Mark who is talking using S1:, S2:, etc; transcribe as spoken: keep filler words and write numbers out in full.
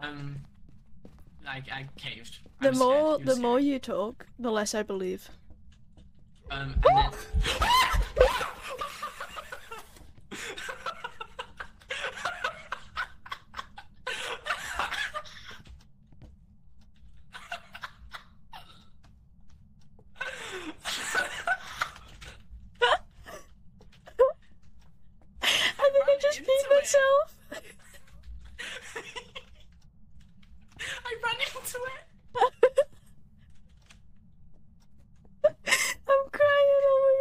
S1: Um, like I caved.
S2: The
S1: I'm
S2: more
S1: scared.
S2: the
S1: You're
S2: more
S1: scared.
S2: you talk, the less I believe.
S1: Um, and then